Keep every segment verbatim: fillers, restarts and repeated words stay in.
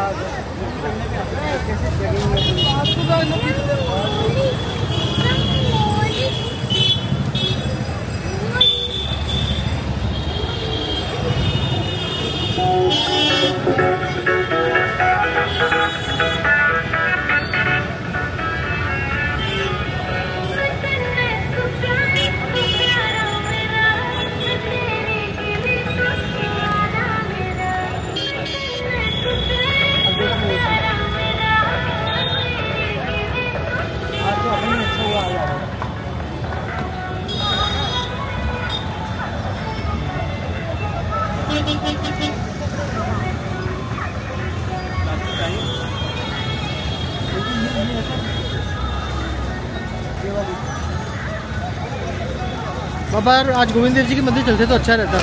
बाबा यार आज गोविंद देव जी के मंदिर चलते तो अच्छा रहता।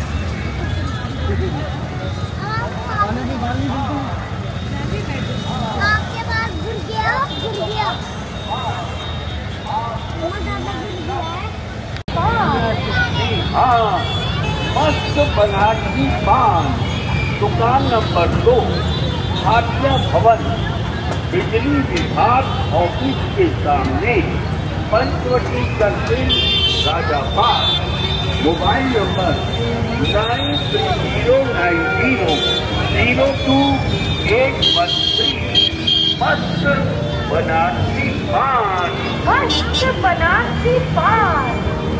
हाँ, मस्त बनारसी पान, दुकान नंबर दो, भाटिया भवन, बिजली विभाग ऑफिस के सामने, Panchavati circle, Rajapal. Mobile number nine three zero nine zero zero two eight one three. मस्त बनारसी पान, मस्त बनारसी पान।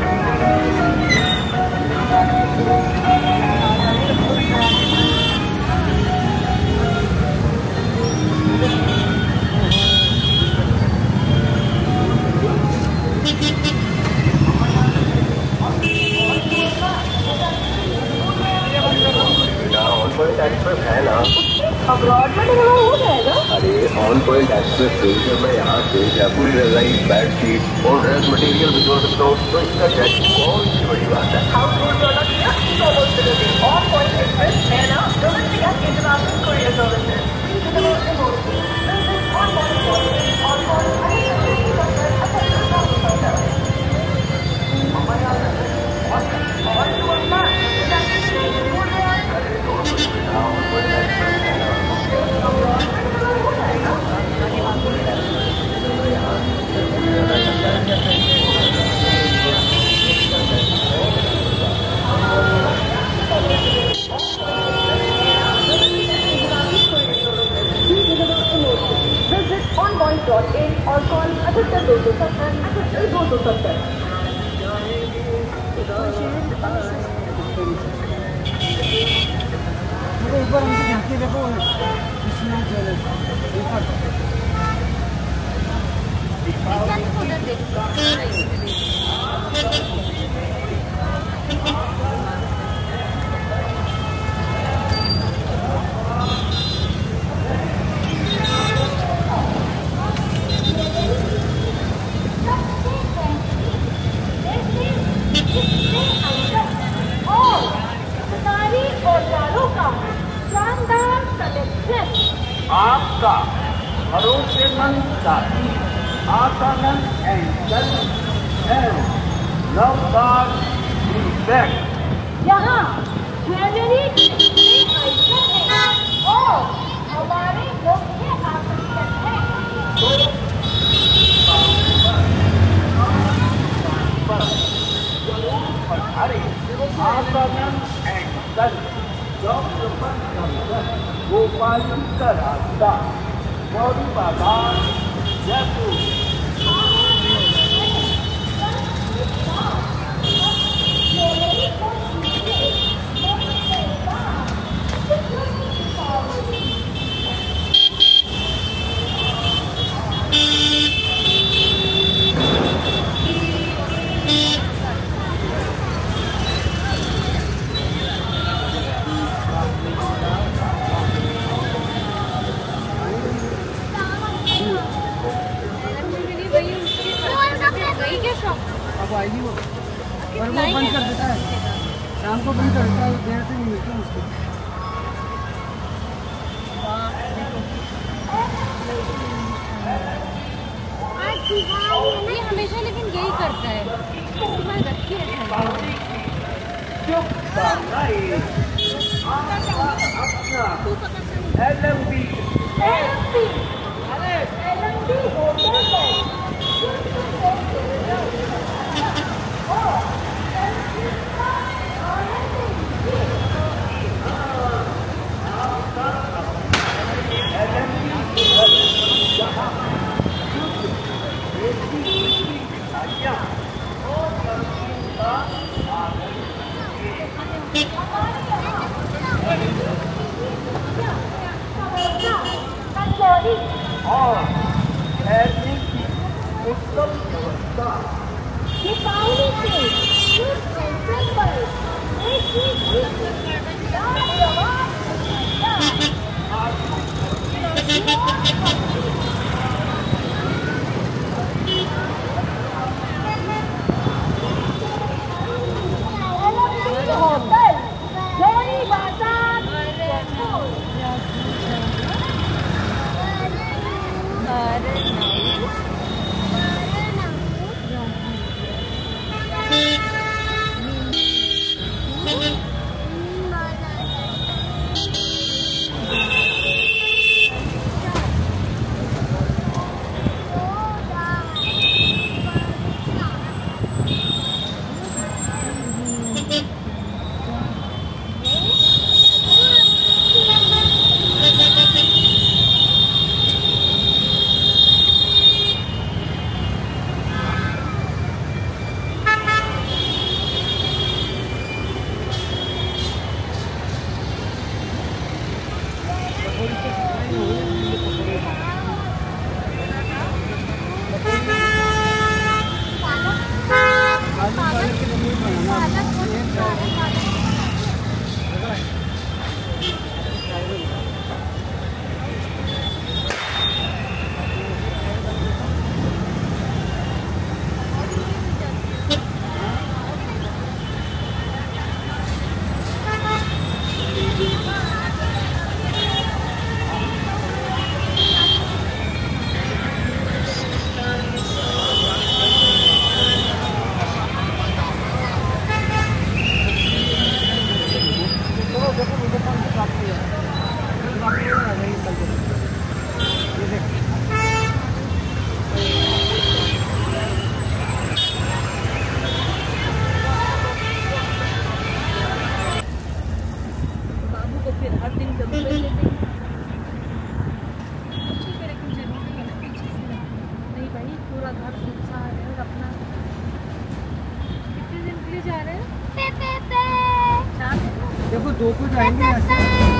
है ना अब्रॉड में हो जाएगा। अरे ऑन पॉइंट एक्सप्रेस फ्यूचर में यहाँ से जयपुर डिजाइन बेड शीट और ड्रेस मटेरियल भी जोड़ सकता हूँ, तो इसका जैक बहुत बड़ी बात है। ऑन पॉइंट एक्सप्रेस है ना, domestic international courier services. Dot in और कॉल अठहत्तर दो सौ सत्तर अठहत्तर दो सौ सत्तर। ऊपर हमसे झांकी देखो आपका भरोसेमंद साथी आसानंद एंड लवदार बैग। यहाँ ज्वेलरी और हमारे मुख्य आकर्षण है। आसानंद एंड गोपाल का रास्ता, गौरी बाजार, जयपुर। अब आएगी वो, और वो बंद कर देता है, शाम को बंद कर देता है, देर से नहीं मिलती उसको। ये हमेशा लेकिन यही करता है, रखी है। और ठहरने की उत्तम व्यवस्था। दीपावली के शुभ अवसर पर एक ही लाजवाब होटल जोहरी बाजार जयपुर। देखो दो को जाएंगे ऐसे।